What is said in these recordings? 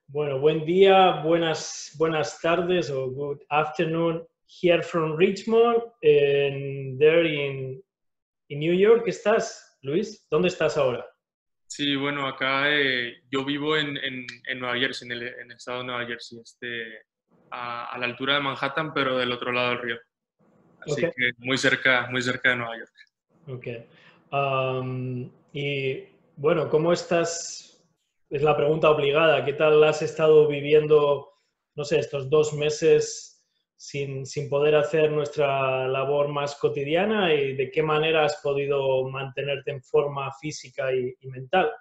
Bueno, buen día, buenas tardes o good afternoon here from Richmond and there in New York. ¿Estás, Luis? ¿Dónde estás ahora? Sí, bueno, acá yo vivo en Nueva Jersey, en el estado de Nueva Jersey, a la altura de Manhattan, pero del otro lado del río. Ok, Así que muy cerca de Nueva York. ok. Y bueno, ¿cómo estás? Es la pregunta obligada. ¿Qué tal has estado viviendo, no sé, estos 2 meses sin poder hacer nuestra labor más cotidiana y de qué manera has podido mantenerte en forma física y mental?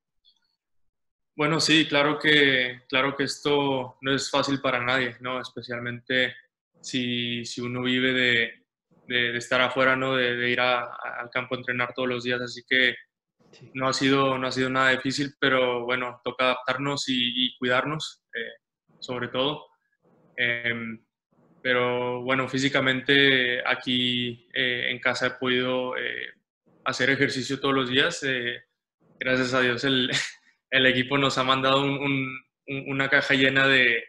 Bueno, sí, claro que esto no es fácil para nadie, ¿no? Especialmente si uno vive de estar afuera, ¿no? De ir al campo a entrenar todos los días. Así que Sí. no ha sido nada difícil, pero bueno, toca adaptarnos y cuidarnos, sobre todo. Em, pero bueno, físicamente aquí en casa he podido hacer ejercicio todos los días. Gracias a Dios el equipo nos ha mandado una caja llena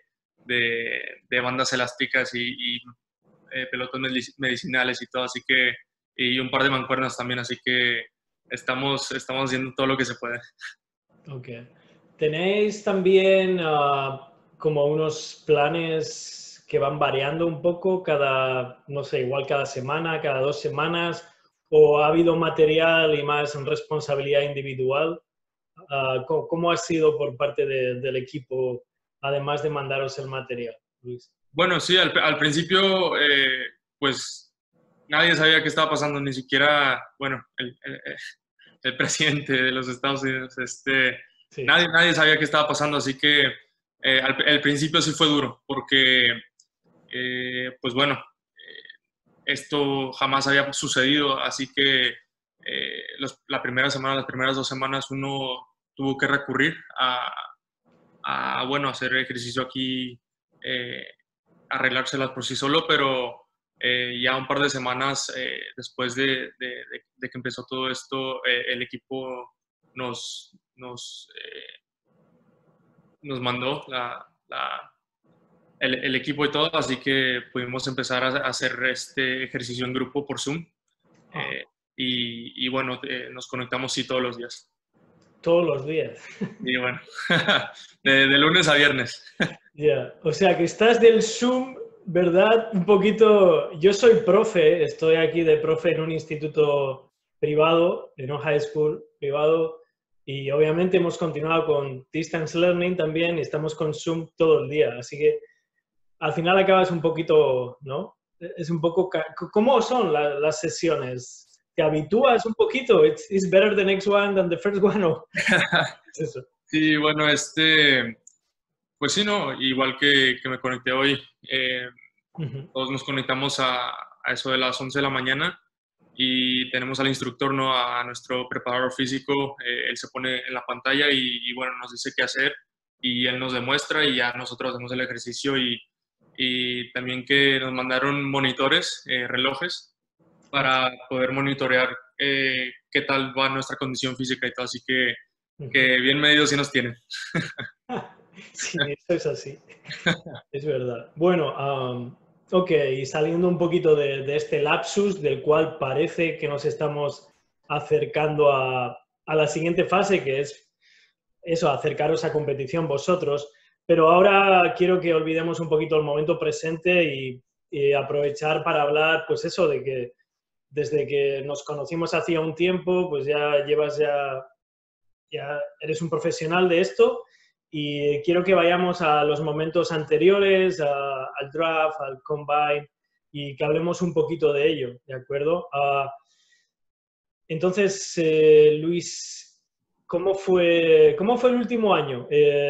de bandas elásticas y pelotas medicinales y todo, así que, y un par de mancuernas también, así que estamos haciendo todo lo que se puede. Ok. ¿Tenéis también como unos planes que van variando un poco cada, no sé, igual cada semana, cada 2 semanas? ¿O ha habido material y más responsabilidad individual? ¿Cómo ha sido por parte del equipo, además de mandaros el material, Luis? Bueno, sí, al principio, pues nadie sabía qué estaba pasando, ni siquiera, bueno, el presidente de los Estados Unidos, Sí, nadie sabía qué estaba pasando, así que al principio sí fue duro, porque, pues bueno, esto jamás había sucedido, así que la primera semana, las primeras 2 semanas, uno tuvo que recurrir bueno, hacer ejercicio aquí, eh, arreglárselas por sí solo, pero ya un par de semanas después de que empezó todo esto, el equipo nos mandó el equipo y todo, así que pudimos empezar a hacer este ejercicio en grupo por Zoom. ah, eh, y bueno, nos conectamos sí todos los días. todos los días. Y bueno, de lunes a viernes. Ya, o sea que estás del Zoom, ¿verdad? Un poquito, yo soy profe, estoy aquí de profe en un instituto privado, en un high school privado, y obviamente hemos continuado con distance learning también y estamos con Zoom todo el día, así que al final acabas un poquito, ¿no? Es un poco, ¿cómo son las sesiones? ¿Te habitúas un poquito? It's better the next one than the first one, ¿o es eso? Sí, bueno, pues sí, no, igual que me conecté hoy, Ujú. todos nos conectamos a eso de las 11 de la mañana y tenemos al instructor, ¿no? A nuestro preparador físico, él se pone en la pantalla y bueno, nos dice qué hacer y él nos demuestra y ya nosotros hacemos el ejercicio y también que nos mandaron monitores, relojes, Ah, para poder monitorear qué tal va nuestra condición física y todo, así ujú. que bien medidos sí nos tienen. Sí, eso es así. Es verdad. Bueno, ok, y saliendo un poquito de este lapsus del cual parece que nos estamos acercando a la siguiente fase, que es eso, acercaros a competición vosotros, pero ahora quiero que olvidemos un poquito el momento presente y aprovechar para hablar, pues eso, de que desde que nos conocimos hacía un tiempo, pues ya llevas ya eres un profesional de esto y quiero que vayamos a los momentos anteriores, al draft, al combine y que hablemos un poquito de ello, ¿de acuerdo? Entonces, Luis, ¿cómo fue el último año?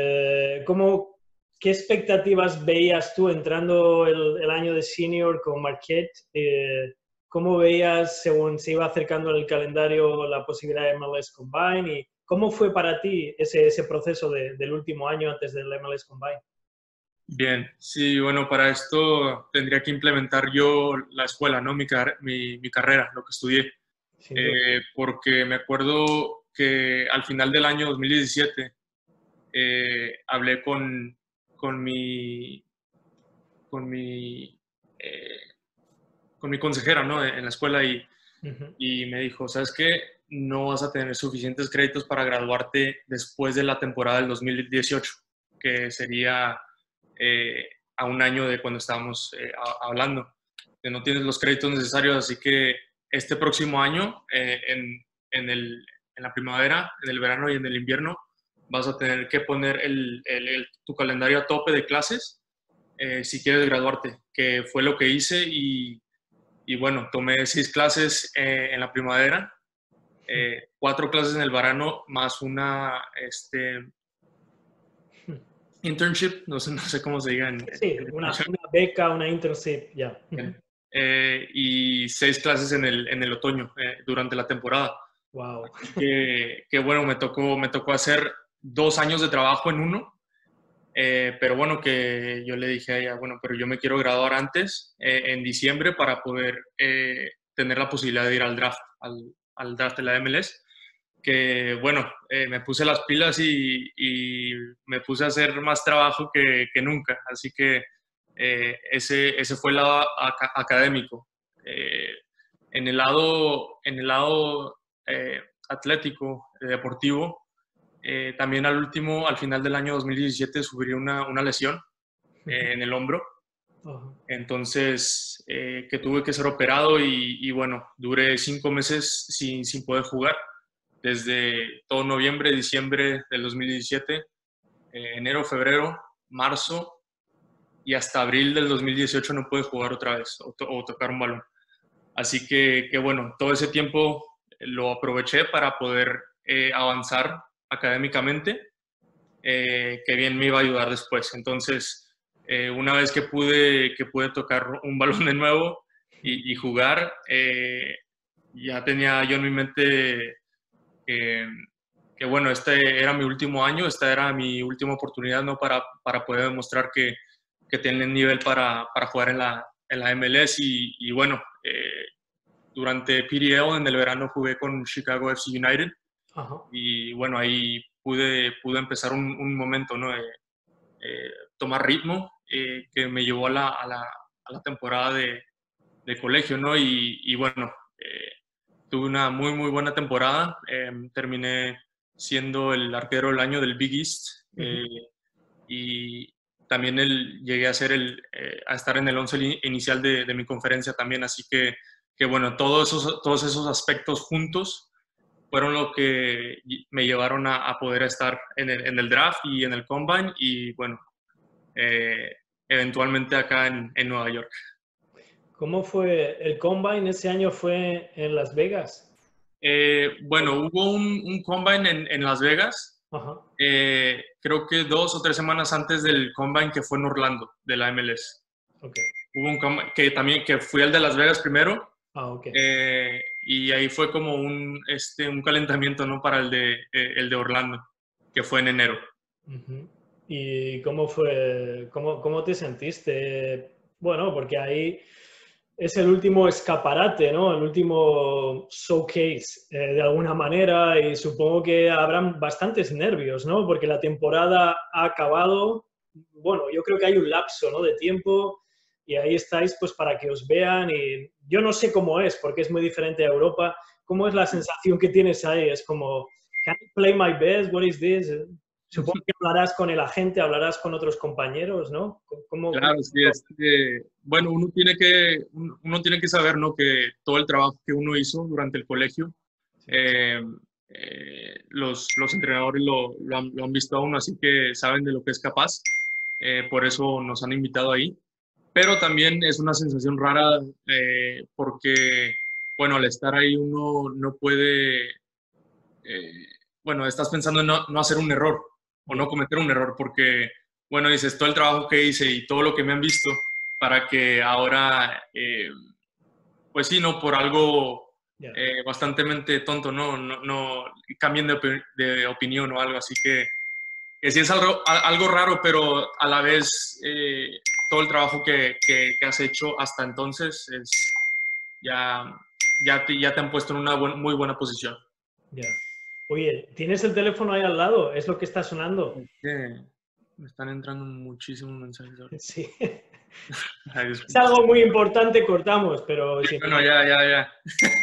¿Qué expectativas veías tú entrando el año de senior con Marquette? ¿Cómo veías, según se iba acercando en el calendario, la posibilidad de MLS Combine? ¿Y cómo fue para ti ese proceso del último año antes del MLS Combine? Bien, sí, bueno, para esto tendría que implementar yo la escuela, ¿no? Mi carrera, lo que estudié. Sin duda. Porque me acuerdo que al final del año 2017 hablé con mi, con mi, eh, con mi consejera, ¿no? En la escuela y me dijo, ¿sabes qué? No vas a tener suficientes créditos para graduarte después de la temporada del 2018, que sería a un año de cuando estábamos hablando. Que no tienes los créditos necesarios, así que este próximo año, en la primavera, en el verano y en el invierno, vas a tener que poner tu calendario a tope de clases si quieres graduarte, que fue lo que hice y bueno, tomé 6 clases en la primavera, 4 clases en el verano, más una internship, no sé cómo se diga Sí, una beca, una internship, ya. Y 6 clases en el otoño, durante la temporada. Wow. Que bueno, me tocó hacer 2 años de trabajo en uno, pero bueno, que yo le dije a ella, bueno, pero yo me quiero graduar antes, en diciembre, para poder tener la posibilidad de ir al draft, al draft de la MLS. Que bueno, me puse las pilas y me puse a hacer más trabajo que nunca. Así que ese fue el lado académico. En el lado atlético, deportivo, también al final del año 2017 sufrí una lesión en el hombro. Entonces, que tuve que ser operado y bueno, duré 5 meses sin poder jugar. Desde todo noviembre, diciembre del 2017, enero, febrero, marzo y hasta abril del 2018 no pude jugar otra vez o tocar un balón. Así que bueno, todo ese tiempo lo aproveché para poder avanzar académicamente, que bien me iba a ayudar después. Entonces, una vez que pude tocar un balón de nuevo y jugar, ya tenía yo en mi mente que bueno, este era mi último año, esta era mi última oportunidad, ¿no? Para poder demostrar que tienen nivel para jugar en la MLS y bueno, durante PDL en el verano jugué con Chicago FC United. Ajá. Y bueno, ahí pude empezar un momento, ¿no? Tomar ritmo, que me llevó a la temporada de colegio, ¿no? Y bueno, tuve una muy, muy buena temporada. Terminé siendo el arquero del año del Big East. Y también llegué a estar en el 11 inicial de mi conferencia también. Así que bueno, todos esos aspectos juntos fueron lo que me llevaron a poder estar en el draft y en el combine. Y bueno, eventualmente acá en Nueva York. ¿Cómo fue el combine ese año? ¿Fue en Las Vegas? Bueno, hubo un combine en Las Vegas. Ajá. Creo que 2 o 3 semanas antes del combine que fue en Orlando, de la MLS. Okay. Hubo un combine que fui al de Las Vegas primero. Okay. Y ahí fue como un calentamiento, ¿no? Para el de Orlando, que fue en enero. ¿Y cómo fue? ¿Cómo te sentiste? Bueno, porque ahí es el último escaparate, ¿no? El último showcase, de alguna manera, y supongo que habrán bastantes nervios, ¿no? Porque la temporada ha acabado. Bueno, yo creo que hay un lapso, ¿no? De tiempo y ahí estáis pues para que os vean y yo no sé cómo es, porque es muy diferente a Europa. ¿Cómo es la sensación que tienes ahí? Es como, can I play my best? What is this? Supongo que hablarás con el agente, hablarás con otros compañeros, ¿no? Claro, sí, bueno, uno tiene que saber, ¿no? Que todo el trabajo que uno hizo durante el colegio, sí. Los entrenadores lo han visto a uno, así que saben de lo que es capaz. Por eso nos han invitado ahí. Pero también es una sensación rara, porque, bueno, al estar ahí uno no puede, bueno, estás pensando en no hacer un error o no cometer un error, porque, bueno, dices, todo el trabajo que hice y todo lo que me han visto para que ahora, pues sí, no, por algo bastante tonto, no cambien de opinión o algo, así que sí es algo raro, pero a la vez todo el trabajo que has hecho hasta entonces ya te han puesto en una muy buena posición. Oye, ¿tienes el teléfono ahí al lado? ¿Es lo que está sonando? Es que me están entrando muchísimos mensajes ahorita. Sí. Ay, Es algo muy importante, cortamos, pero si bueno, no, ya.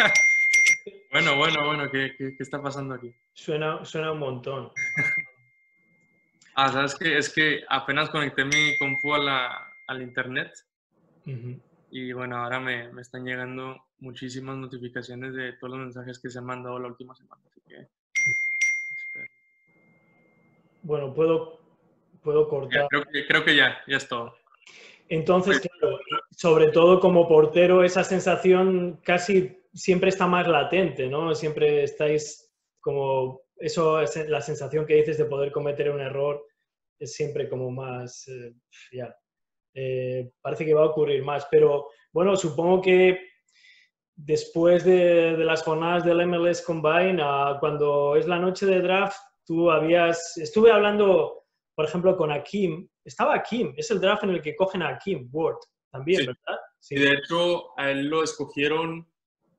Bueno, ¿qué está pasando aquí? suena un montón. ¿Sabes qué? Es que apenas conecté mi compu al internet Ujú. y bueno, ahora me están llegando muchísimas notificaciones de todos los mensajes que se han mandado la última semana. Así que, espera. Bueno, puedo Ya, cortar. creo que ya es todo. Entonces, Pues, claro, sobre todo como portero, esa sensación casi siempre está más latente, ¿no? Siempre estáis como, eso es la sensación que dices de poder cometer un error, es siempre como más, ya, parece que va a ocurrir más, pero bueno, supongo que después de las jornadas del MLS Combine, cuando es la noche de draft, estuve hablando, por ejemplo, con Akim, estaba Akim, es el draft en el que cogen a Akim Ward también, sí, ¿verdad? y Sí, de hecho a él lo escogieron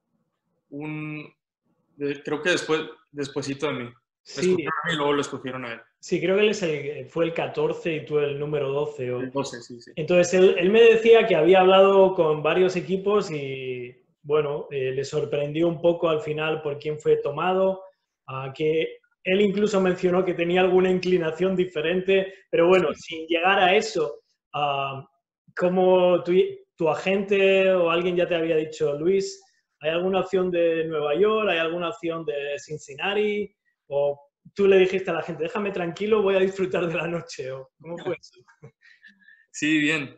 creo que despuésito de mí. Me sí, escogieron a mí y luego lo escogieron a él. sí, creo que él fue el 14 y tú el número 12. El 12, sí, sí. Entonces, él me decía que había hablado con varios equipos y, bueno, le sorprendió un poco al final por quién fue tomado, que él incluso mencionó que tenía alguna inclinación diferente, pero bueno, sin llegar a eso, ¿cómo tu agente o alguien ya te había dicho, Luis, ¿hay alguna opción de Nueva York? ¿Hay alguna opción de Cincinnati? ¿O tú le dijiste a la gente, déjame tranquilo, voy a disfrutar de la noche? ¿O cómo fue eso? Sí, bien.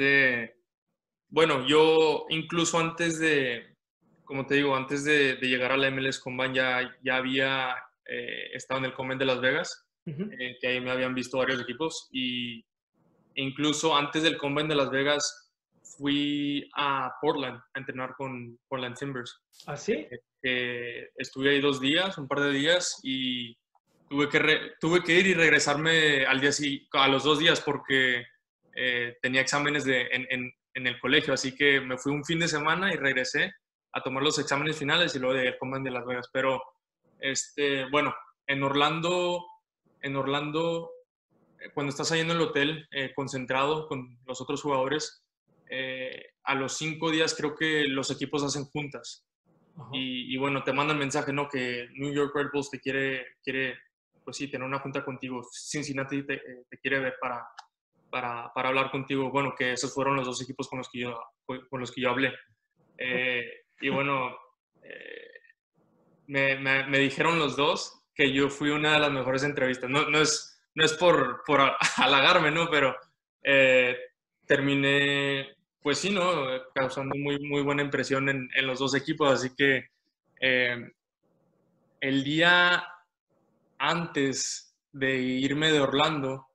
Bueno, yo incluso como te digo, antes de llegar a la MLS Combine ya había estado en el Combine de Las Vegas, Ujú. que ahí me habían visto varios equipos e incluso antes del Combine de Las Vegas fui a Portland a entrenar con Portland Timbers. ¿Ah, sí? Estuve ahí 2 días, un par de días y tuve que ir y regresarme a los 2 días porque tenía exámenes en el colegio, así que me fui un fin de semana y regresé a tomar los exámenes finales y luego de el Combine de Las Vegas. Pero, bueno, en Orlando, cuando estás ahí en el hotel concentrado con los otros jugadores, a los 5 días creo que los equipos hacen juntas. Ajá. Y bueno, te mandan mensaje, ¿no? Que New York Red Bulls te quiere, pues sí, tener una junta contigo. Cincinnati te quiere ver para hablar contigo. Bueno, que esos fueron los dos equipos con los que yo hablé. Y bueno, eh, me dijeron los dos que yo fui una de las mejores entrevistas. No es por halagarme, ¿no? Pero eh, terminé, pues sí, ¿no? Causando muy buena impresión en los dos equipos. Así que eh, el día antes de irme de Orlando,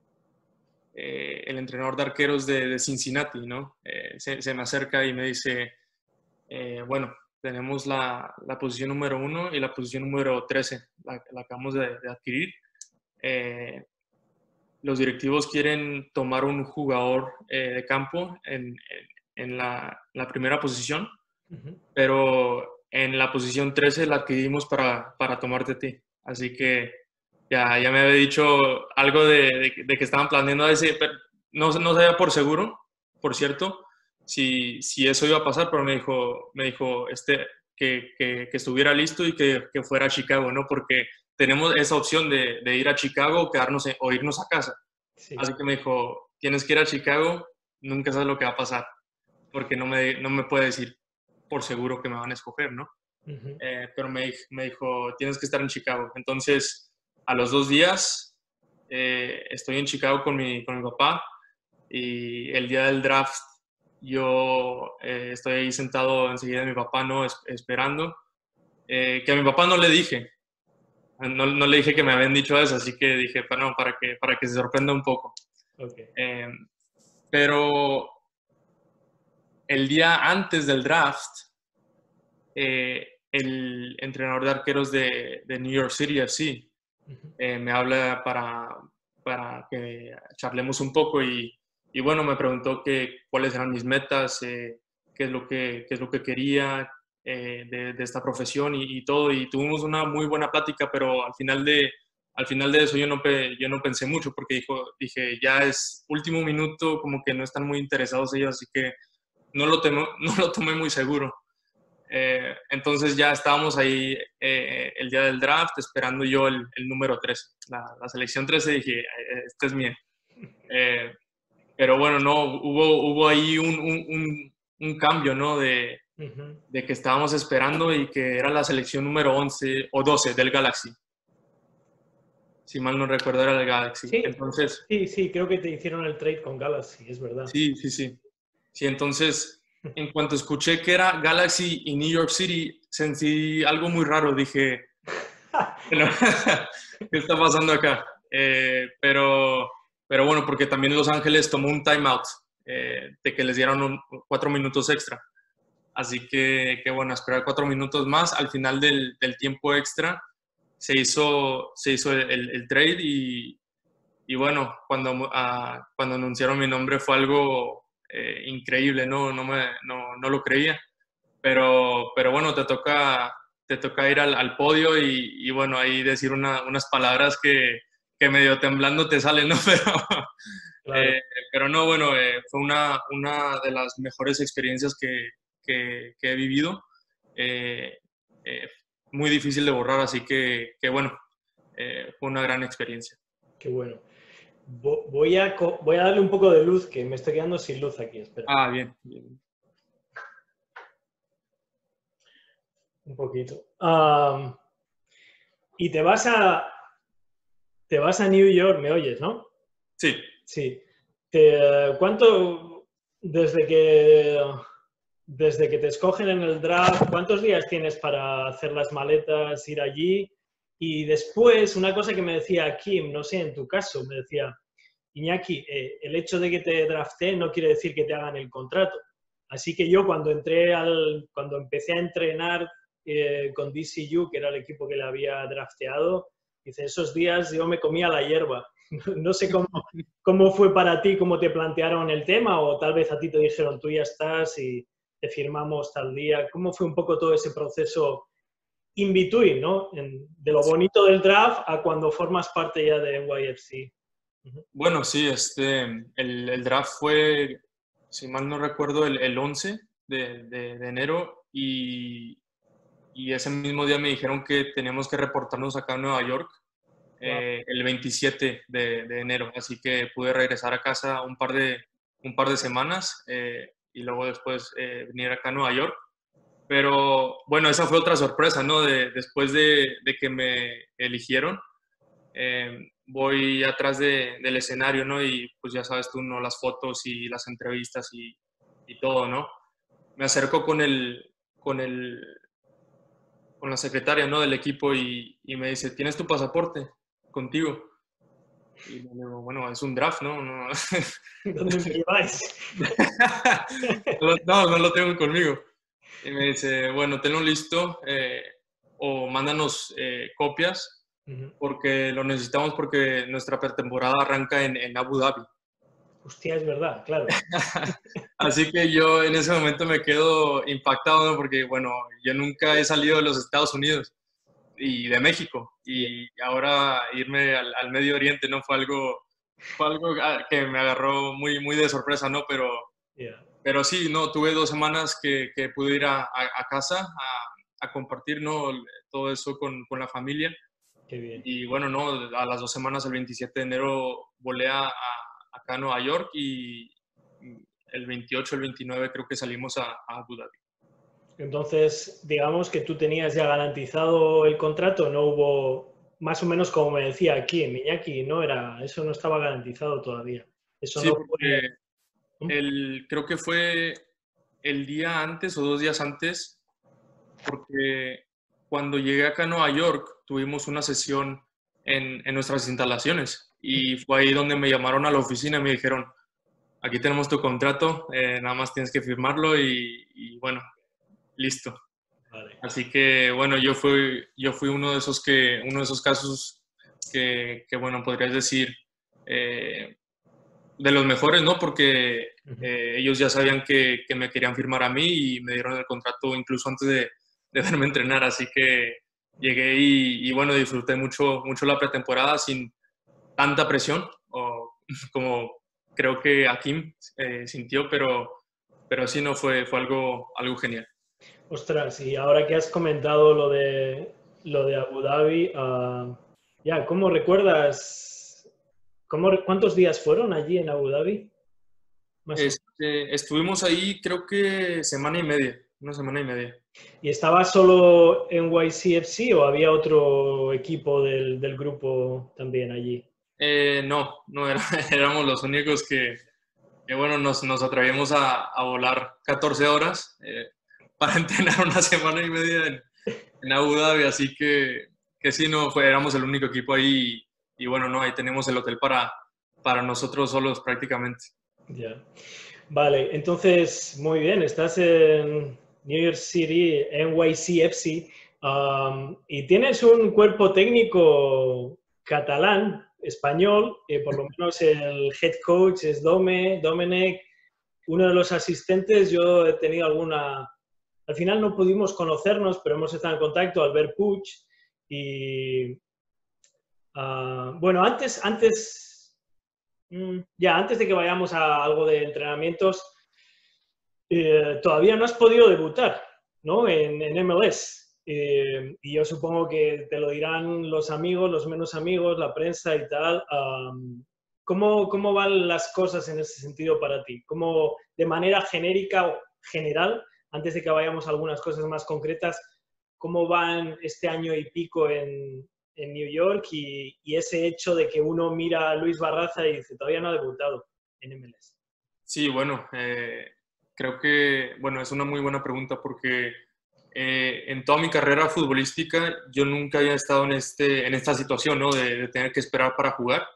el entrenador de arqueros de Cincinnati, ¿no? Se me acerca y me dice, bueno, tenemos la posición número 1 y la posición número 13, la acabamos de adquirir. Eh, los directivos quieren tomar un jugador de campo en la primera posición, Ujú. pero en la posición 13 la adquirimos para tomarte a ti. Así que ya me había dicho algo de que estaban planeando ese, pero no sabía por seguro, por cierto, si eso iba a pasar, pero me dijo que estuviera listo y que fuera a Chicago, ¿no? Porque tenemos esa opción de ir a Chicago o irnos a casa. Sí. Así que me dijo, tienes que ir a Chicago, nunca sabes lo que va a pasar, porque no me puede decir por seguro que me van a escoger, ¿no? Ujú. Pero me dijo, tienes que estar en Chicago. Entonces, a los 2 días, estoy en Chicago con mi papá y el día del draft yo estoy ahí sentado enseguida de mi papá, ¿no? Esperando. Que a mi papá no le dije, no le dije que me habían dicho eso, así que dije, no, para que se sorprenda un poco. Ok. Eh, pero el día antes del draft, el entrenador de arqueros de New York City FC Ujú. me habla para que charlemos un poco y bueno, me preguntó cuáles eran mis metas, qué es lo que quería, de esta profesión y todo, y tuvimos una muy buena plática, pero al final de eso yo no pensé mucho, porque dije, ya es último minuto, como que no están muy interesados ellos, así que no lo tomé muy seguro. Entonces ya estábamos ahí el día del draft, esperando yo el número 13, la selección 13, dije, este es mío. Pero bueno, no, hubo ahí un cambio, ¿no? De que estábamos esperando y que era la selección número 11 o 12 del Galaxy. Si mal no recuerdo, era el Galaxy. Sí, Entonces, sí, creo que te hicieron el trade con Galaxy, es verdad. sí. Sí, entonces, en cuanto escuché que era Galaxy y New York City, sentí algo muy raro. Dije, bueno, ¿qué está pasando acá? Pero bueno, porque también Los Ángeles tomó un timeout de que les dieron 4 minutos extra. Así que bueno, esperar 4 minutos más. Al final del tiempo extra se hizo el trade y bueno, cuando anunciaron mi nombre fue algo increíble, no lo creía. Pero bueno, te toca ir al podio y bueno, ahí decir unas palabras que medio temblando te salen, ¿no? Claro. Pero no, bueno, fue una de las mejores experiencias que he vivido. Eh, eh, Muy difícil de borrar, así que bueno, fue una gran experiencia. Qué bueno. Voy a darle un poco de luz, que me estoy quedando sin luz aquí. Espera. Ah, bien. Un poquito. Y te vas a New York, ¿me oyes, no? Sí. Sí. ¿Cuánto, desde que te escogen en el draft, cuántos días tienes para hacer las maletas, ir allí? Y después, una cosa que me decía Kim, no sé, en tu caso, me decía, Iñaki, el hecho de que te drafteen no quiere decir que te hagan el contrato. Así que yo cuando empecé a entrenar con DCU, que era el equipo que le había drafteado, dice, esos días yo me comía la hierba. No sé cómo fue para ti, cómo te plantearon el tema, o tal vez a ti te dijeron, tú ya estás y te firmamos tal día. ¿Cómo fue un poco todo ese proceso in between, ¿no? De lo bonito del draft a cuando formas parte ya de NYFC? Bueno, sí, el draft fue, si mal no recuerdo, el 11 de enero y ese mismo día me dijeron que teníamos que reportarnos acá en Nueva York el 27 de enero, así que pude regresar a casa un par de semanas y luego después venir acá a Nueva York. Pero bueno, esa fue otra sorpresa, ¿no? Después de que me eligieron, voy atrás del escenario, ¿no? Y pues ya sabes tú, ¿no? Las fotos y las entrevistas y todo, ¿no? Me acerco con la secretaria, ¿no? Del equipo y me dice, ¿tienes tu pasaporte contigo? Y le digo, bueno, es un draft, ¿no? ¿Dónde me lleváis? No lo tengo conmigo. Y me dice, bueno, tenlo listo o mándanos copias porque lo necesitamos porque nuestra pretemporada arranca en Abu Dhabi. Hostia, es verdad, claro. Así que yo en ese momento me quedo impactado, ¿no? Porque, bueno, yo nunca he salido de los Estados Unidos y de México y ahora irme al Medio Oriente, ¿no? Fue algo que me agarró muy, muy de sorpresa, ¿no? Pero sí, no, tuve 2 semanas que pude ir a casa a compartir, ¿no? Todo eso con la familia. Qué bien. Y bueno, no, a las 2 semanas, el 27 de enero, volé acá a Nueva York y el 28, el 29 creo que salimos a Abu Dhabi. Entonces, digamos que tú tenías ya garantizado el contrato, no hubo, más o menos como me decía aquí en Iñaki, eso no estaba garantizado todavía. Eso Sí, no porque fue. creo que fue el día antes o 2 días antes, porque cuando llegué acá a Nueva York tuvimos una sesión en nuestras instalaciones y fue ahí donde me llamaron a la oficina y me dijeron, aquí tenemos tu contrato, nada más tienes que firmarlo y bueno, listo. Vale. Así que bueno, yo fui uno de esos casos que bueno, podrías decir de los mejores, ¿no? Porque ellos ya sabían que me querían firmar a mí y me dieron el contrato incluso antes de verme entrenar, así que llegué y bueno, disfruté mucho, mucho la pretemporada sin tanta presión como creo que Hakim sintió, pero sí no fue algo genial. Ostras, y ahora que has comentado lo de Abu Dhabi, ya, ¿cómo recuerdas? ¿Cuántos días fueron allí en Abu Dhabi? Más o menos. Estuvimos ahí creo que semana y media, una semana y media. ¿Y estaba solo en YCFC o había otro equipo del grupo también allí? No éramos los únicos que bueno, nos atrevimos a volar 14 horas para entrenar una semana y media en Abu Dhabi, así que sí, no, éramos el único equipo ahí y bueno, no, ahí tenemos el hotel para nosotros solos prácticamente. Ya. Vale, entonces, muy bien, estás en New York City, NYCFC, y tienes un cuerpo técnico catalán, español, por lo menos el head coach es Domènec, uno de los asistentes, yo he tenido al final no pudimos conocernos, pero hemos estado en contacto, Albert Puig, y bueno, antes de que vayamos a algo de entrenamientos, todavía no has podido debutar, ¿no? En MLS. Y yo supongo que te lo dirán los amigos, los menos amigos, la prensa y tal. ¿Cómo van las cosas en ese sentido para ti? ¿Cómo, de manera genérica o general, antes de que vayamos a algunas cosas más concretas, cómo van este año y pico en New York y ese hecho de que uno mira a Luis Barraza y dice, todavía no ha debutado en MLS? Sí, bueno, creo que, bueno, es una muy buena pregunta porque en toda mi carrera futbolística yo nunca había estado en esta situación, ¿no? De tener que esperar para jugar.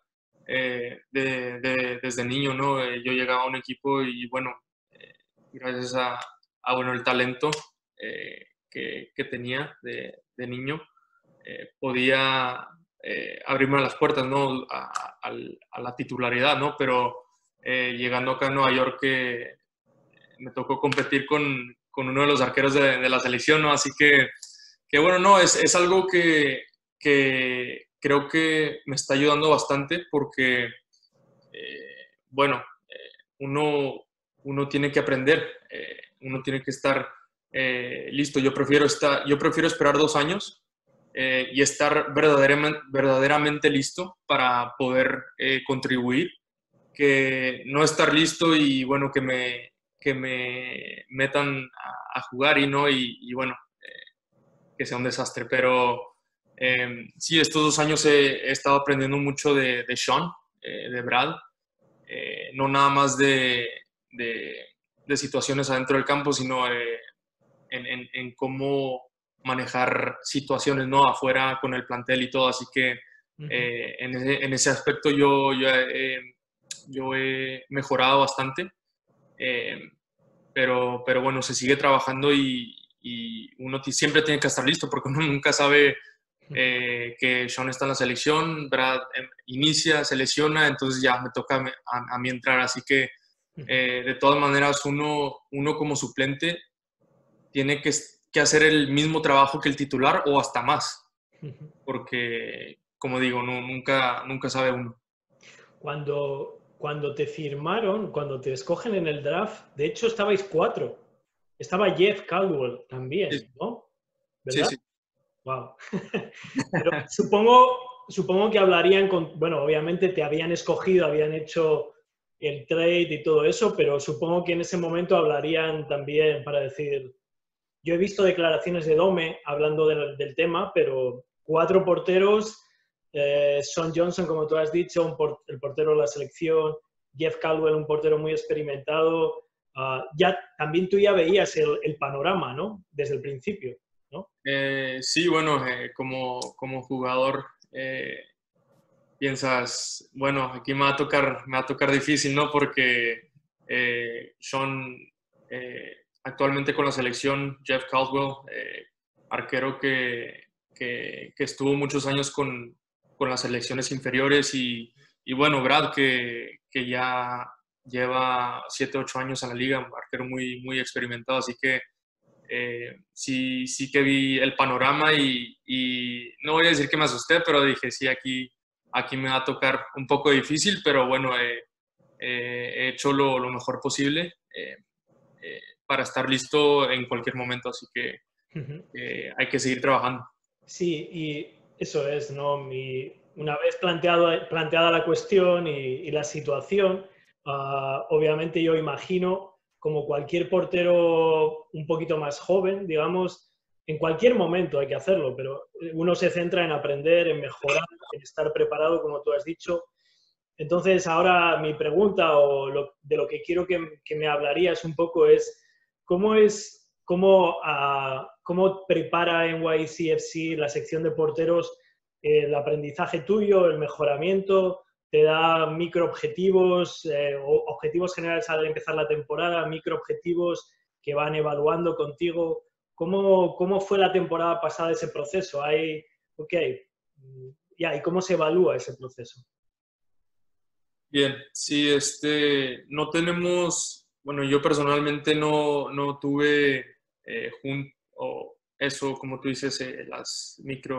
Desde niño, ¿no? Yo llegaba a un equipo y, bueno, gracias bueno, el talento que tenía de niño, podía abrirme las puertas, ¿no? A la titularidad, ¿no? Pero llegando acá a Nueva York, me tocó competir con uno de los arqueros de la selección, ¿no? Así que bueno, no, es algo que creo que me está ayudando bastante porque, bueno, uno tiene que aprender, uno tiene que estar listo. Yo prefiero esperar 2 años y estar verdaderamente listo para poder contribuir, que no estar listo y bueno, que me metan a jugar y bueno, que sea un desastre. Pero sí, estos 2 años he estado aprendiendo mucho de Sean, de Brad, no nada más de situaciones adentro del campo, sino en cómo manejar situaciones, ¿no? Afuera con el plantel y todo. Así que en ese aspecto yo he mejorado bastante, pero bueno, se sigue trabajando y uno siempre tiene que estar listo porque uno nunca sabe que Sean está en la selección, Brad inicia, se lesiona, entonces ya me toca a mí entrar. Así que de todas maneras uno como suplente tiene que hacer el mismo trabajo que el titular o hasta más, porque como digo, nunca sabe uno. Cuando te firmaron, cuando te escogen en el draft, de hecho estabais 4. Estaba Jeff Caldwell también, Sí, ¿no? sí, ¿Verdad? sí. Wow. Pero supongo que hablarían con, bueno, obviamente te habían escogido, habían hecho el trade y todo eso, pero supongo que en ese momento hablarían también para decir, yo he visto declaraciones de Dome hablando del tema, pero 4 porteros, Sean Johnson, como tú has dicho, el portero de la selección, Jeff Caldwell, un portero muy experimentado. Ya, también tú ya veías el panorama, ¿no? Desde el principio, ¿no? Sí, bueno, como jugador piensas, bueno, aquí me va a tocar difícil, ¿no? Porque Sean actualmente con la selección, Jeff Caldwell, arquero que estuvo muchos años con las selecciones inferiores y bueno, Brad que ya lleva 7, 8 años en la liga, un arquero muy, muy experimentado, así que sí que vi el panorama y no voy a decir que me asusté, pero dije, sí, aquí me va a tocar un poco difícil, pero bueno, he hecho lo mejor posible para estar listo en cualquier momento, así que hay que seguir trabajando. Sí, y eso es, ¿no? Una vez planteada la cuestión y la situación, obviamente yo imagino, como cualquier portero un poquito más joven, digamos, en cualquier momento hay que hacerlo, pero uno se centra en aprender, en mejorar, en estar preparado, como tú has dicho. Entonces, ahora mi pregunta de lo que quiero que me hablarías un poco es, ¿cómo prepara NYCFC la sección de porteros el aprendizaje tuyo, el mejoramiento? ¿Te da microobjetivos, o objetivos generales al empezar la temporada, microobjetivos que van evaluando contigo? ¿Cómo fue la temporada pasada ese proceso? ¿Y cómo se evalúa ese proceso? Bien, sí, no tenemos, bueno, yo personalmente no tuve o eso, como tú dices, las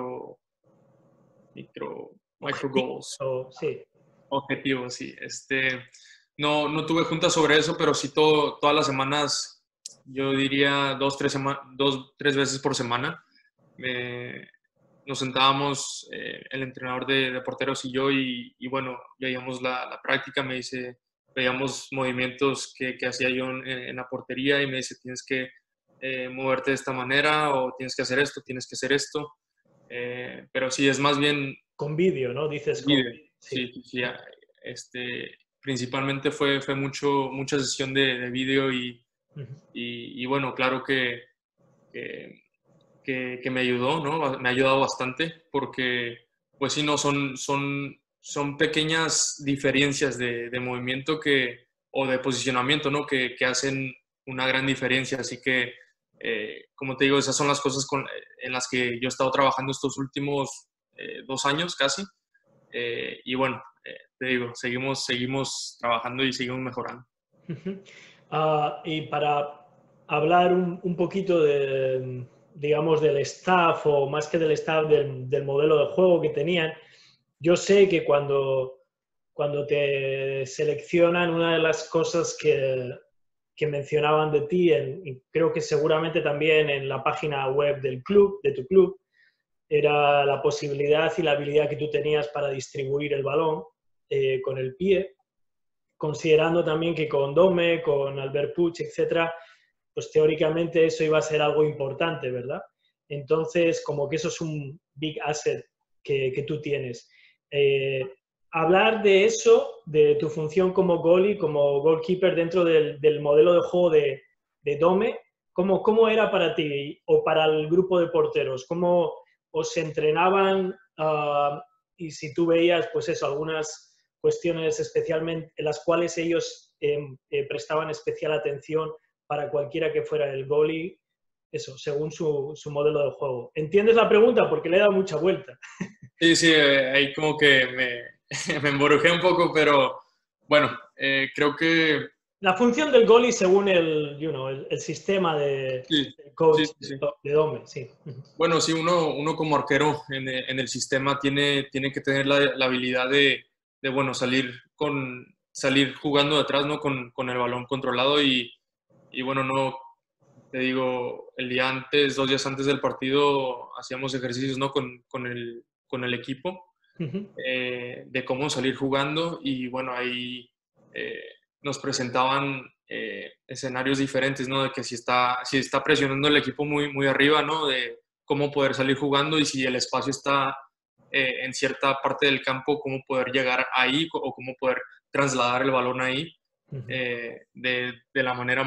micro goals, Sí. objetivos, sí. No tuve juntas sobre eso, pero sí todas las semanas, yo diría 2, 3 veces por semana, nos sentábamos, el entrenador de porteros y yo, y bueno, veíamos la práctica, veíamos movimientos que hacía yo en la portería y me dice, tienes que moverte de esta manera o tienes que hacer esto, tienes que hacer esto. Pero sí, es más bien con vídeo, ¿no? Dices con vídeo. vídeo. Sí, sí, sí. Principalmente fue mucha sesión de vídeo y bueno, claro que me ayudó, ¿no? Me ha ayudado bastante porque, pues sí, no, son pequeñas diferencias de movimiento o de posicionamiento, ¿no? Que hacen una gran diferencia. Así que, como te digo, esas son las cosas en las que yo he estado trabajando estos últimos 2 años casi. Y bueno, te digo, seguimos trabajando y seguimos mejorando. Y para hablar un poquito digamos, del staff, o más que del staff, del modelo de juego que tenían, yo sé que cuando te seleccionan, una de las cosas que mencionaban de ti, y creo que seguramente también en la página web del club, de tu club, era la posibilidad y la habilidad que tú tenías para distribuir el balón con el pie, considerando también que con Dome, con Albert Puig, etcétera, pues teóricamente eso iba a ser algo importante, ¿verdad? Entonces, como que eso es un big asset que tú tienes. Hablar de eso, de tu función como goalie, como goalkeeper dentro del modelo de juego de Dome, ¿cómo era para ti o para el grupo de porteros? ¿Cómo os entrenaban? Y si tú veías, pues eso, algunas cuestiones especialmente en las cuales ellos prestaban especial atención para cualquiera que fuera el goalie, eso, según su modelo de juego. ¿Entiendes la pregunta? Porque le he dado mucha vuelta. Sí, sí, ahí como que me emborujé un poco, pero bueno, creo que La función del goalie según el sistema sí, del coach sí, sí, sí. de Dome, sí. Bueno, sí, uno como arquero en el sistema tiene que tener la habilidad bueno, salir jugando de atrás, ¿no? Con el balón controlado y bueno, no, te digo, el día antes, 2 días antes del partido, hacíamos ejercicios, ¿no? Con el equipo de cómo salir jugando y bueno, ahí nos presentaban escenarios diferentes, ¿no? De que si está presionando el equipo muy, muy arriba, ¿no? De cómo poder salir jugando y si el espacio está en cierta parte del campo, cómo poder llegar ahí o cómo poder trasladar el balón ahí de la manera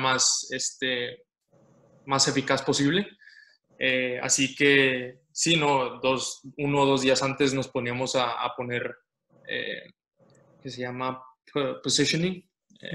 más eficaz posible. Así que sí, no, 1 o 2 días antes nos poníamos a poner, que se llama positioning,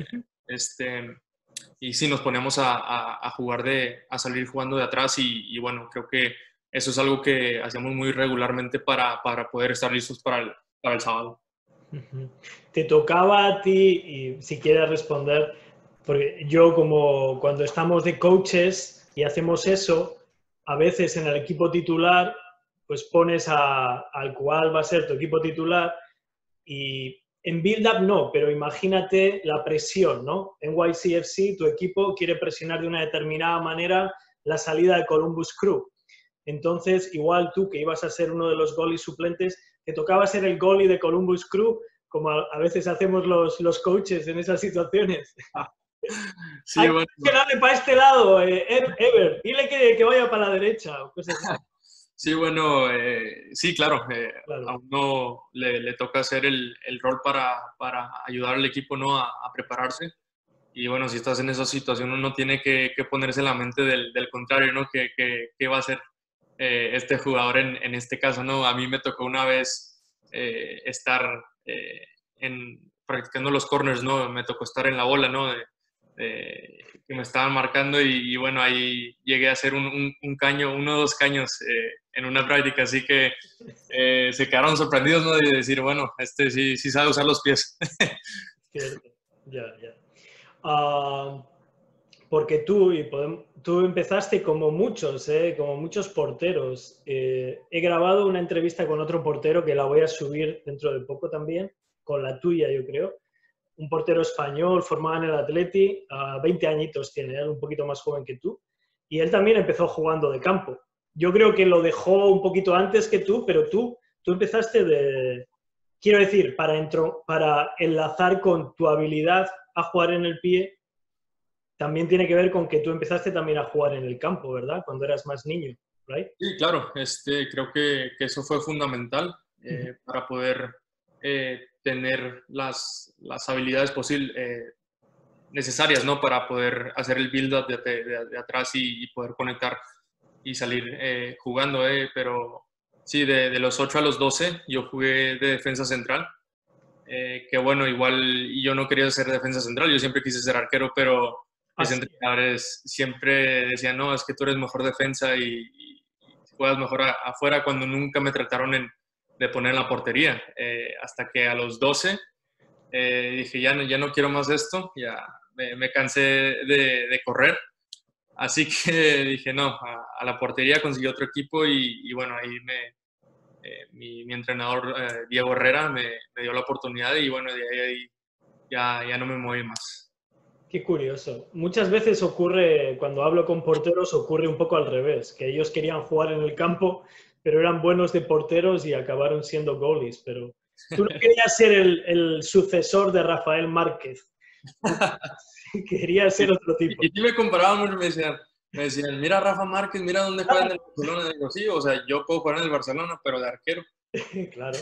y sí, nos poníamos a jugar a salir jugando de atrás y bueno, creo que eso es algo que hacíamos muy regularmente para poder estar listos para el sábado. Te tocaba a ti, y si quieres responder, porque yo como cuando estamos de coaches, y hacemos eso, a veces en el equipo titular, pues pones al cual va a ser tu equipo titular y en build-up no, pero imagínate la presión, ¿no? En NYCFC tu equipo quiere presionar de una determinada manera la salida de Columbus Crew. Entonces, igual tú que ibas a ser uno de los goalies suplentes, te tocaba ser el goalie de Columbus Crew, como a veces hacemos los coaches en esas situaciones. Sí, Hay bueno. que darle para este lado, Ever, dile que vaya para la derecha. O cosas así. Sí, bueno, sí, claro, Claro. a uno le toca hacer el rol para ayudar al equipo, ¿no? A prepararse. Y bueno, si estás en esa situación, uno tiene que ponerse en la mente del contrario, ¿no? ¿Qué va a hacer este jugador en este caso, ¿no? A mí me tocó una vez estar practicando los corners, ¿no? Me tocó estar en la bola, ¿no? Que me estaban marcando y bueno, ahí llegué a hacer un caño, 1 o 2 caños en una práctica, así que se quedaron sorprendidos, ¿no? De decir, bueno, este sí sabe usar los pies. Cierto. Ya, ya. Porque tú empezaste como muchos porteros. He grabado una entrevista con otro portero que la voy a subir dentro de poco también, con la tuya, yo creo. Un portero español formado en el Atleti, 20 añitos tiene, él un poquito más joven que tú. Y él también empezó jugando de campo. Yo creo que lo dejó un poquito antes que tú, pero tú empezaste quiero decir, para enlazar con tu habilidad a jugar en el pie, también tiene que ver con que tú empezaste también a jugar en el campo, ¿verdad? Cuando eras más niño, ¿right? Sí, claro, creo que eso fue fundamental para poder tener las habilidades necesarias, ¿no? Para poder hacer el build-up de atrás y poder conectar y salir jugando, pero sí, de los 8 a los 12 yo jugué de defensa central, que bueno, igual yo no quería ser defensa central, yo siempre quise ser arquero, pero mis entrenadores siempre decían, no, es que tú eres mejor defensa y juegas mejor afuera, cuando nunca me trataron de poner en la portería, hasta que a los 12 dije, ya no quiero más esto, ya me cansé de correr. Así que dije, no, a la portería conseguí otro equipo y bueno, ahí mi entrenador Diego Herrera me dio la oportunidad y bueno, de ahí ya no me moví más. Qué curioso. Muchas veces ocurre, cuando hablo con porteros, ocurre un poco al revés, que ellos querían jugar en el campo, pero eran buenos de porteros y acabaron siendo goalies. Pero tú no querías ser el sucesor de Rafael Márquez. Querías ser otro tipo. Y sí me comparaban mucho, me decían, mira Rafa Márquez, mira dónde juega en el Barcelona. Digo, sí, o sea, yo puedo jugar en el Barcelona, pero de arquero. Claro.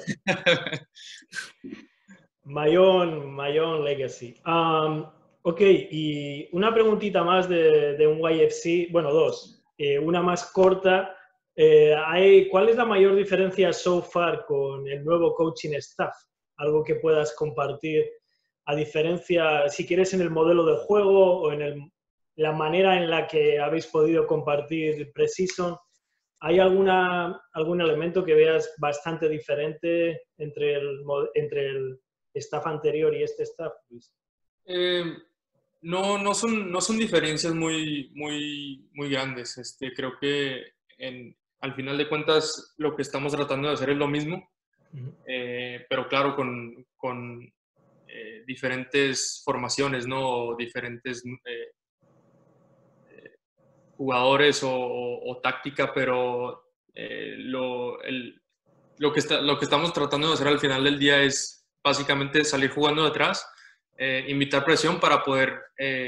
Mayon Legacy. Ok, y una preguntita más de un YFC, bueno, dos. Una más corta. ¿Cuál es la mayor diferencia so far con el nuevo coaching staff? Algo que puedas compartir, a diferencia, si quieres, en el modelo de juego o en la manera en la que habéis podido compartir pre-season. ¿Hay algún elemento que veas bastante diferente entre el staff anterior y este staff, Luis? No son diferencias muy grandes. Creo que al final de cuentas lo que estamos tratando de hacer es lo mismo, pero claro, con diferentes formaciones, ¿no? Diferentes jugadores o táctica, pero lo que estamos tratando de hacer al final del día es básicamente salir jugando de atrás, invitar presión para poder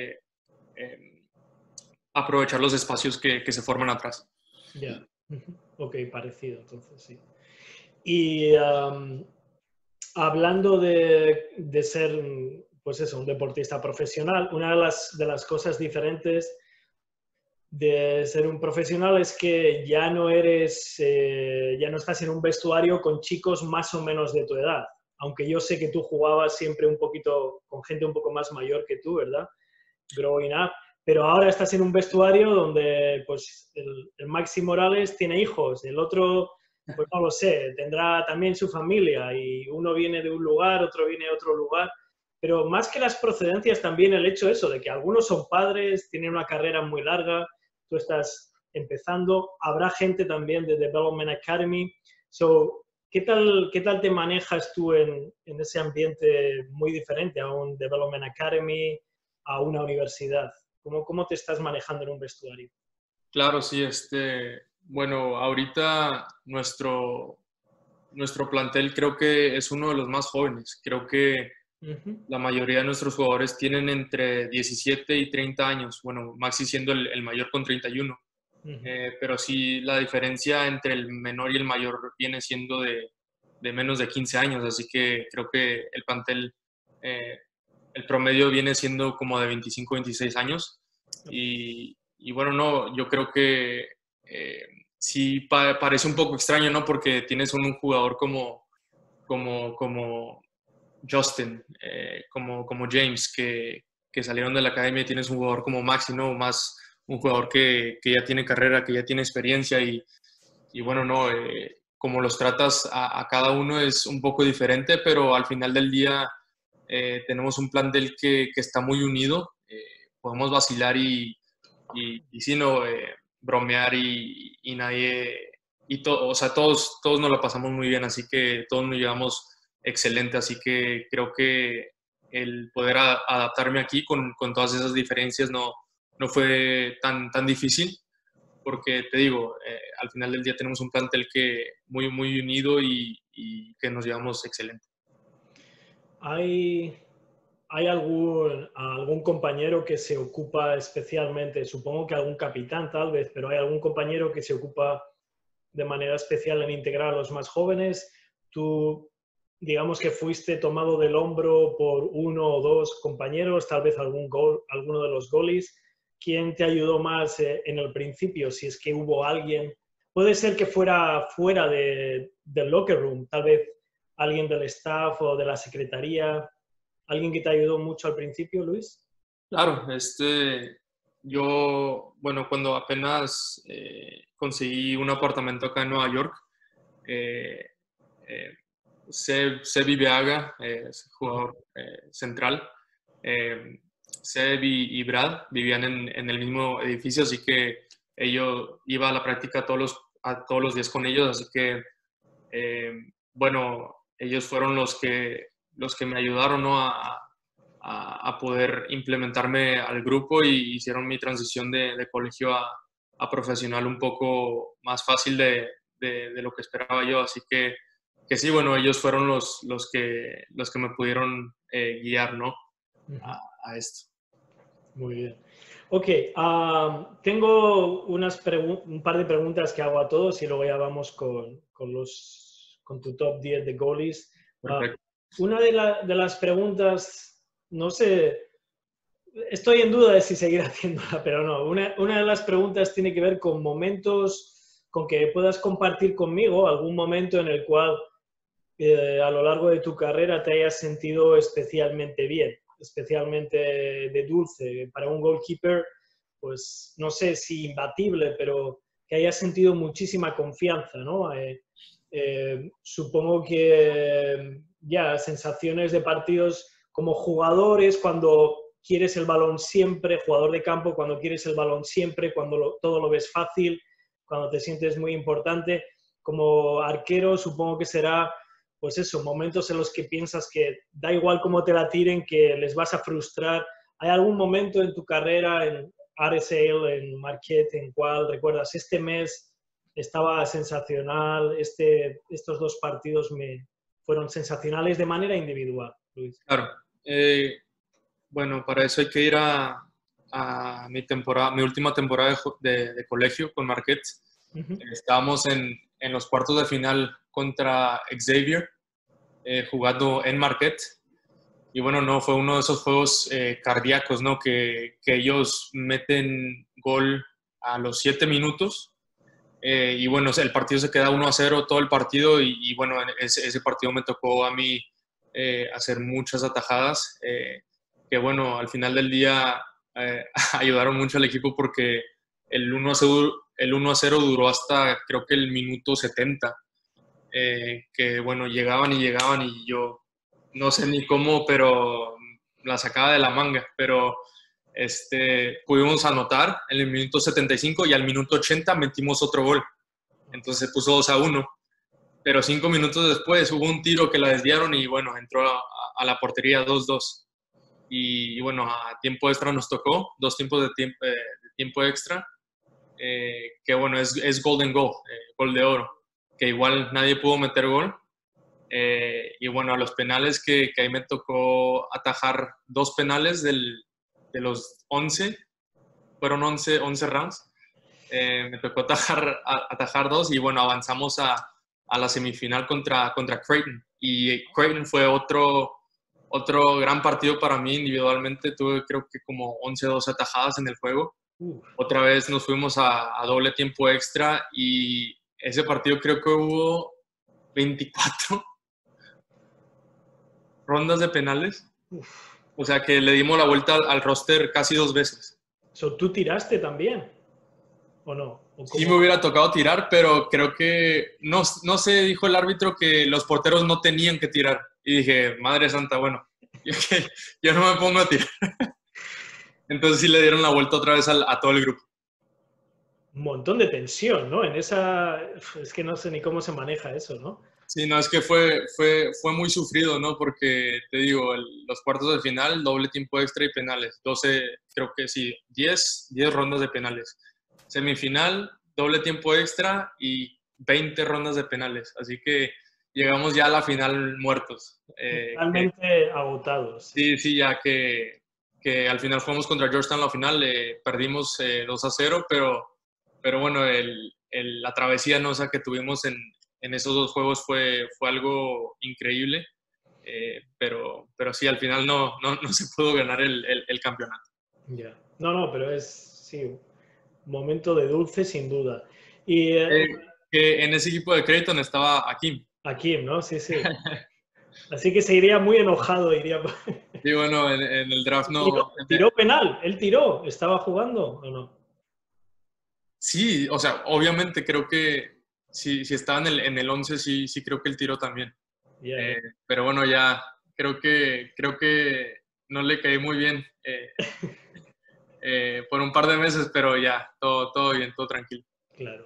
aprovechar los espacios que se forman atrás. Ya, ok, parecido, entonces sí. Y hablando de ser, pues eso, un deportista profesional, una de las cosas diferentes de ser un profesional es que ya no estás en un vestuario con chicos más o menos de tu edad. Aunque yo sé que tú jugabas siempre un poquito con gente un poco más mayor que tú, ¿verdad? Growing up. Pero ahora estás en un vestuario donde pues, el Maxi Morales tiene hijos, el otro, pues no lo sé, tendrá también su familia y uno viene de un lugar, otro viene de otro lugar. Pero más que las procedencias, también el hecho eso de que algunos son padres, tienen una carrera muy larga. tú estás empezando, habrá gente también de Development Academy. ¿Qué tal te manejas tú en ese ambiente muy diferente a un Development Academy, a una universidad? ¿Cómo te estás manejando en un vestuario? Claro, sí, bueno, ahorita nuestro plantel creo que es uno de los más jóvenes. Creo que la mayoría de nuestros jugadores tienen entre 17 y 30 años. Bueno, Maxi siendo el mayor con 31. Pero sí, la diferencia entre el menor y el mayor viene siendo de menos de 15 años. Así que creo que el plantel, el promedio viene siendo como de 25, 26 años. Y bueno, no, yo creo que sí parece un poco extraño, ¿no? Porque tienes un jugador como Justin, como James, que salieron de la academia, y tienes un jugador como Maxi, ¿no? Más un jugador que ya tiene carrera, que ya tiene experiencia y bueno, no, como los tratas a cada uno es un poco diferente, pero al final del día tenemos un plantel que está muy unido, podemos vacilar y sí, no, bromear y nadie, o sea, todos nos la pasamos muy bien, así que todos nos llevamos excelente, así que creo que el poder adaptarme aquí con todas esas diferencias no fue tan difícil, porque te digo, al final del día tenemos un plantel que muy unido y que nos llevamos excelente. ¿Hay algún compañero que se ocupa especialmente, supongo que algún capitán tal vez, pero hay algún compañero que se ocupa de manera especial en integrar a los más jóvenes? Tú, digamos que fuiste tomado del hombro por uno o dos compañeros, tal vez alguno de los goalies. ¿Quién te ayudó más en el principio? Si es que hubo alguien. Puede ser que fuera fuera del locker room, tal vez alguien del staff o de la secretaría. ¿Alguien que te ayudó mucho al principio, Luis? Claro, yo, bueno, cuando apenas conseguí un apartamento acá en Nueva York, eh, eh, Seb Ibeaga, es jugador central, Seb y Brad vivían en el mismo edificio, así que ellos iba a la práctica a todos los días con ellos, así que, bueno, ellos fueron los que me ayudaron, ¿no? A poder implementarme al grupo y hicieron mi transición de colegio a profesional un poco más fácil de lo que esperaba yo. Así que sí, bueno, ellos fueron los que me pudieron guiar, ¿no? A esto. Muy bien. Ok, tengo un par de preguntas que hago a todos y luego ya vamos con tu top 10 de goalies. Perfecto. Una de las preguntas, no sé, estoy en duda de si seguir haciéndola, pero no. Una de las preguntas tiene que ver con momentos, con que puedas compartir conmigo algún momento en el cual a lo largo de tu carrera te hayas sentido especialmente bien, especialmente de dulce. Para un goalkeeper, pues no sé si imbatible, pero que hayas sentido muchísima confianza, ¿no? Supongo que ya sensaciones de partidos como jugadores, cuando quieres el balón siempre, jugador de campo, cuando quieres el balón siempre, cuando todo lo ves fácil, cuando te sientes muy importante. Como arquero, supongo que será, pues eso, momentos en los que piensas que da igual cómo te la tiren, que les vas a frustrar. ¿Hay algún momento en tu carrera, en RSL, en Marquette, en cual recuerdas, este mes estaba sensacional, estos dos partidos me fueron sensacionales de manera individual, Luis? Claro. Bueno, para eso hay que ir a mi última temporada de colegio con Marquette. Estábamos en los cuartos de final contra Xavier, jugando en Marquette. Y bueno, no, fue uno de esos juegos cardíacos, ¿no? Que ellos meten gol a los 7 minutos. Y bueno, el partido se queda 1-0 todo el partido. Y bueno, ese partido me tocó a mí hacer muchas atajadas. Que bueno, al final del día ayudaron mucho al equipo porque el 1-0 duró hasta creo que el minuto 70. Que bueno, llegaban y yo no sé ni cómo, pero la sacaba de la manga. Pero pudimos anotar en el minuto 75 y al minuto 80 metimos otro gol. Entonces se puso 2-1. Pero 5 minutos después hubo un tiro que la desviaron y bueno, entró a la portería 2-2. Y bueno, a tiempo extra nos tocó, 2 tiempos de tiempo extra, que bueno, es golden goal, gol de oro, que igual nadie pudo meter gol. Y bueno, a los penales que ahí me tocó atajar 2 penales de los 11, fueron 11 rounds, me tocó atajar 2 y bueno, avanzamos a la semifinal contra Creighton. Y Creighton fue otro gran partido para mí individualmente. Tuve creo que como 11-12 atajadas en el juego. Otra vez nos fuimos a doble tiempo extra y ese partido creo que hubo 24 rondas de penales. O sea que le dimos la vuelta al roster casi 2 veces. ¿Tú tiraste también? ¿O no? ¿O sí me hubiera tocado tirar, pero creo que no sé, dijo el árbitro que los porteros no tenían que tirar. Y dije, madre santa, bueno, yo no me pongo a tirar. Entonces sí le dieron la vuelta otra vez a todo el grupo. Un montón de tensión, ¿no? Es que no sé ni cómo se maneja eso, ¿no? Sí, no, es que fue muy sufrido, ¿no? Porque, te digo, los cuartos de final, doble tiempo extra y penales. 12, creo que sí, 10 rondas de penales. Semifinal, doble tiempo extra y 20 rondas de penales. Así que llegamos ya a la final muertos. Totalmente agotados. Sí, ya que al final jugamos contra Georgetown la final, perdimos 2-0, pero bueno, la travesía, ¿no? O sea, que tuvimos en esos 2 juegos fue algo increíble, pero sí, al final no se pudo ganar el campeonato. Ya. No, pero es, sí, un momento de dulce sin duda. Y que en ese equipo de Creighton estaba Akim. Akim, ¿no? Sí. Así que se iría muy enojado, iría. Sí, bueno, en el draft no... ¿Tiró penal? ¿Él tiró? ¿Estaba jugando o no? Sí, o sea, obviamente creo que si estaba en el 11, sí creo que él tiró también. Yeah. Pero bueno, ya creo que no le caí muy bien por un par de meses, pero ya, todo bien, todo tranquilo. Claro.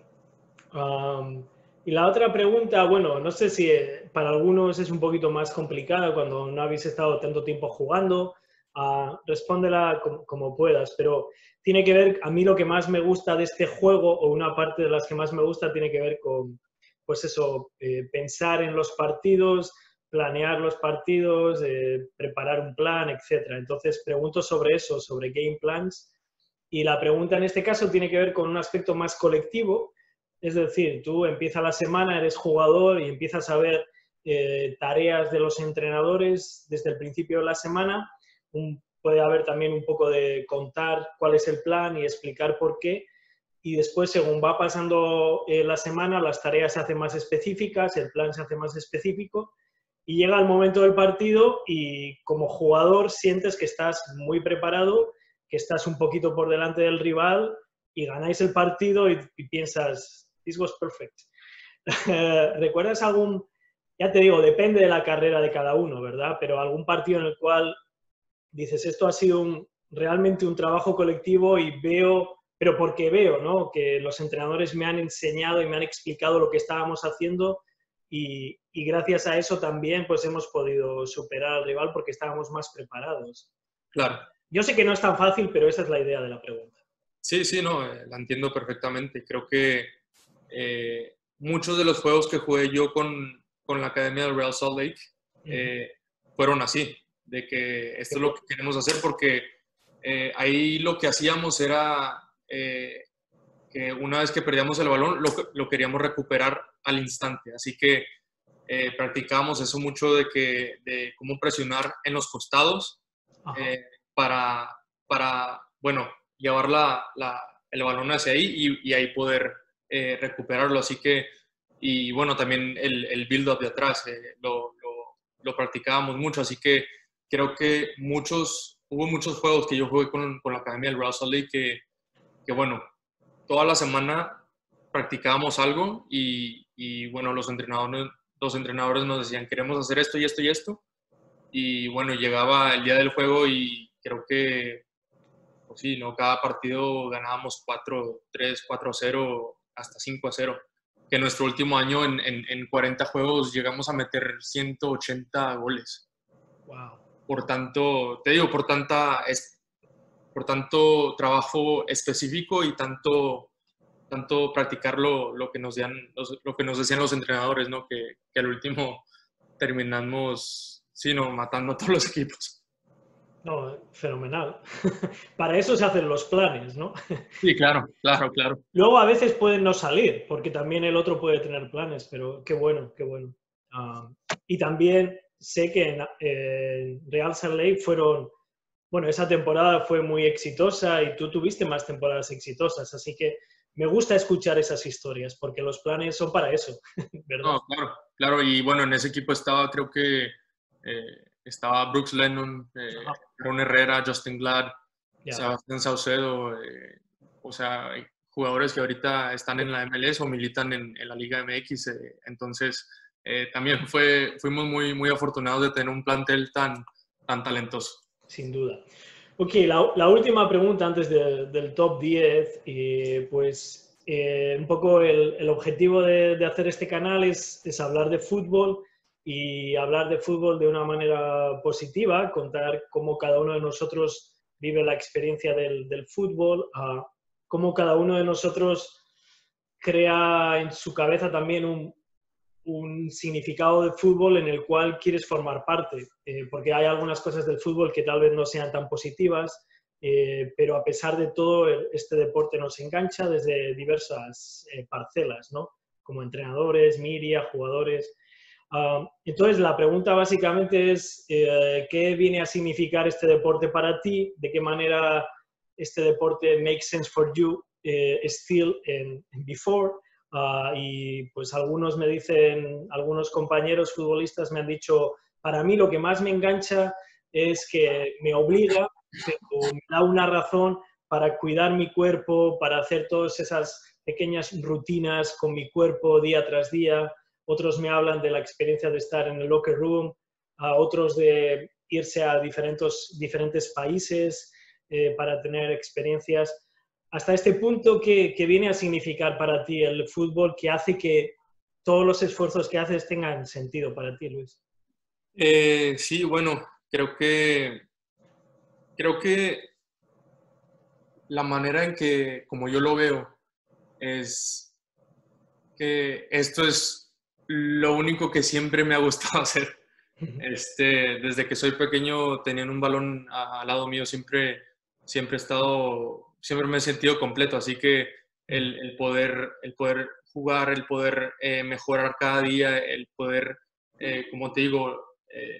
Y la otra pregunta, bueno, no sé si para algunos es un poquito más complicada cuando no habéis estado tanto tiempo jugando. Respóndela como puedas, pero tiene que ver, a mí lo que más me gusta de este juego, o una parte de las que más me gusta, tiene que ver con, pues eso, pensar en los partidos, planear los partidos, preparar un plan, etcétera. Entonces, pregunto sobre eso, sobre game plans. Y la pregunta en este caso tiene que ver con un aspecto más colectivo. Es decir, tú empiezas la semana, eres jugador y empiezas a ver tareas de los entrenadores desde el principio de la semana. Puede haber también un poco de contar cuál es el plan y explicar por qué. Y después, según va pasando la semana, las tareas se hacen más específicas, el plan se hace más específico y llega el momento del partido y como jugador sientes que estás muy preparado, que estás un poquito por delante del rival y ganáis el partido y piensas, this was perfect. ¿Recuerdas algún, ya te digo, depende de la carrera de cada uno, ¿verdad? Pero algún partido en el cual dices, esto ha sido realmente un trabajo colectivo y veo, pero porque veo, ¿no? Que los entrenadores me han enseñado y me han explicado lo que estábamos haciendo y gracias a eso también pues hemos podido superar al rival porque estábamos más preparados. Claro. Yo sé que no es tan fácil, pero esa es la idea de la pregunta. Sí, no, la entiendo perfectamente. Creo que muchos de los juegos que jugué yo con la Academia del Real Salt Lake fueron así, de que esto es lo que queremos hacer, porque ahí lo que hacíamos era que una vez que perdíamos el balón, lo queríamos recuperar al instante. Así que practicábamos eso mucho de cómo presionar en los costados para, bueno, llevar el balón hacia ahí y ahí poder recuperarlo. Así que, y bueno, también el build-up de atrás lo practicábamos mucho. Así que creo que hubo muchos juegos que yo jugué con la Academia del Real Salt Lake que bueno, toda la semana practicábamos algo y bueno, los entrenadores nos decían, queremos hacer esto y esto y esto. Y bueno, llegaba el día del juego y creo que pues sí, ¿no? Cada partido ganábamos 4-3, 4-0, hasta 5-0. Que nuestro último año en 40 juegos llegamos a meter 180 goles. Wow. Por tanto, te digo, por tanto trabajo específico y tanto practicar lo que nos decían los entrenadores, ¿no? Que al último terminamos, sí, ¿no? Matando a todos los equipos. No, fenomenal. Para eso se hacen los planes, ¿no? Sí, claro, claro, claro. Luego a veces pueden no salir, porque también el otro puede tener planes, pero qué bueno, qué bueno. Y también sé que en Real Salt Lake bueno, esa temporada fue muy exitosa y tú tuviste más temporadas exitosas, así que me gusta escuchar esas historias, porque los planes son para eso, ¿verdad? No, claro, claro. Y bueno, en ese equipo estaba, creo que estaba Brooks Lennon, Ron Herrera, Justin Glad, Ya. Sebastián Saucedo, o sea, hay jugadores que ahorita están en la MLS o militan en la Liga MX. Entonces, también fuimos muy afortunados de tener un plantel tan talentoso. Sin duda. Ok, la última pregunta antes del top 10, pues un poco el objetivo de hacer este canal es hablar de fútbol y hablar de fútbol de una manera positiva, contar cómo cada uno de nosotros vive la experiencia del fútbol, cómo cada uno de nosotros crea en su cabeza también un significado de fútbol en el cual quieres formar parte, porque hay algunas cosas del fútbol que tal vez no sean tan positivas, pero a pesar de todo, este deporte nos engancha desde diversas parcelas, ¿no? Como entrenadores, media, jugadores. Entonces, la pregunta básicamente es, ¿qué viene a significar este deporte para ti? ¿De qué manera este deporte makes sense for you still and before? Y pues algunos me dicen, algunos compañeros futbolistas me han dicho, para mí lo que más me engancha es que me obliga o me da una razón para cuidar mi cuerpo, para hacer todas esas pequeñas rutinas con mi cuerpo día tras día. Otros me hablan de la experiencia de estar en el locker room, a otros de irse a diferentes países para tener experiencias. Hasta este punto, ¿qué viene a significar para ti el fútbol que hace que todos los esfuerzos que haces tengan sentido para ti, Luis? Sí, bueno, creo que la manera en que, como yo lo veo, es que esto es lo único que siempre me ha gustado hacer. Desde que soy pequeño, teniendo un balón al lado mío, siempre me he sentido completo. Así que el poder jugar, el poder mejorar cada día, el poder, como te digo,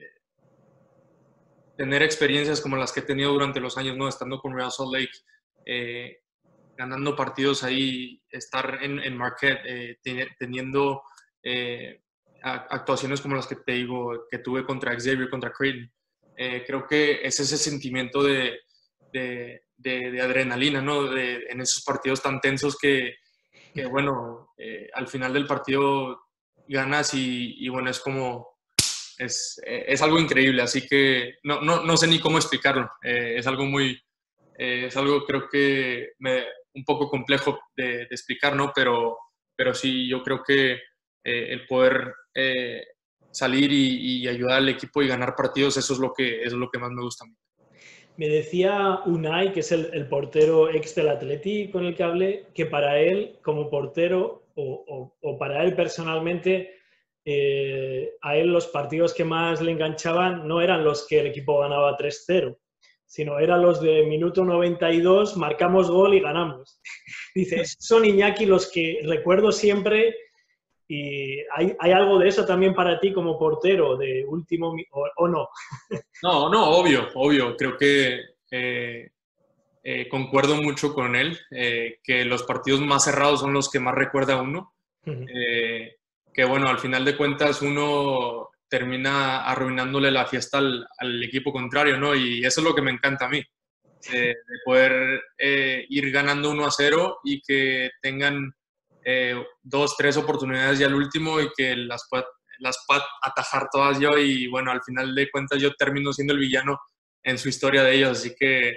tener experiencias como las que he tenido durante los años, ¿no? Estando con Real Salt Lake, ganando partidos ahí, estar en Marquette, teniendo actuaciones como las que te digo, que tuve contra Xavier, contra Creighton. Creo que es ese sentimiento de adrenalina, ¿no? En esos partidos tan tensos que bueno, al final del partido ganas y bueno, es como... Es algo increíble, así que no sé ni cómo explicarlo. Es algo creo que un poco complejo de explicar, ¿no? Pero sí, yo creo que el poder salir y ayudar al equipo y ganar partidos, eso es lo que más me gusta a mí. Me decía Unai, que es el portero ex del Atleti con el que hablé, que para él, como portero, o para él personalmente, a él los partidos que más le enganchaban no eran los que el equipo ganaba 3-0, sino eran los de minuto 92, marcamos gol y ganamos. Dice, son Iñaki los que recuerdo siempre. ¿Y hay algo de eso también para ti como portero, de último o no? No, obvio. Creo que concuerdo mucho con él, que los partidos más cerrados son los que más recuerda uno. Que bueno, al final de cuentas uno termina arruinándole la fiesta al equipo contrario, ¿no? Y eso es lo que me encanta a mí, de poder ir ganando 1-0 y que tengan 2, 3 oportunidades ya al último y que las pueda atajar todas yo y bueno, al final de cuentas yo termino siendo el villano en su historia de ellos, así que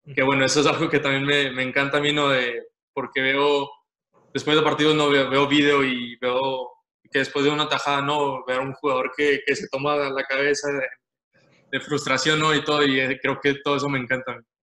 Que bueno, eso es algo que también me encanta a mí, ¿no? Porque después de partidos, no veo video y veo que después de una tajada, ¿no? Ver a un jugador que se toma la cabeza de frustración, ¿no? Y todo, y creo que todo eso me encanta.